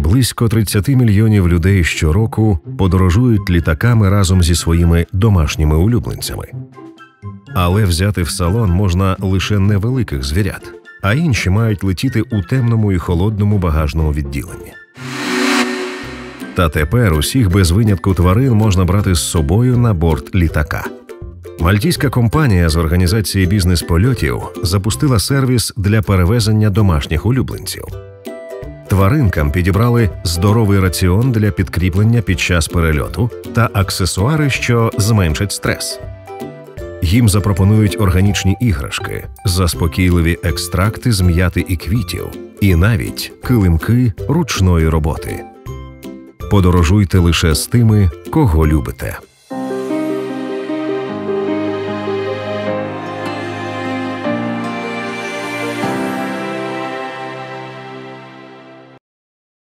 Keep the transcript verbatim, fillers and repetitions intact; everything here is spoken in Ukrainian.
Близько тридцять мільйонів людей щороку подорожують літаками разом зі своїми домашніми улюбленцями. Але взяти в салон можна лише невеликих звірят, а інші мають летіти у темному і холодному багажному відділенні. Та тепер усіх без винятку тварин можна брати з собою на борт літака. Мальтійська компанія з організації бізнес-польотів запустила сервіс для перевезення домашніх улюбленців. Тваринкам підібрали здоровий раціон для підкріплення під час перельоту та аксесуари, що зменшать стрес. Їм запропонують органічні іграшки, заспокійливі екстракти з м'яти і квітів, і навіть килимки ручної роботи. Подорожуйте лише з тими, кого любите.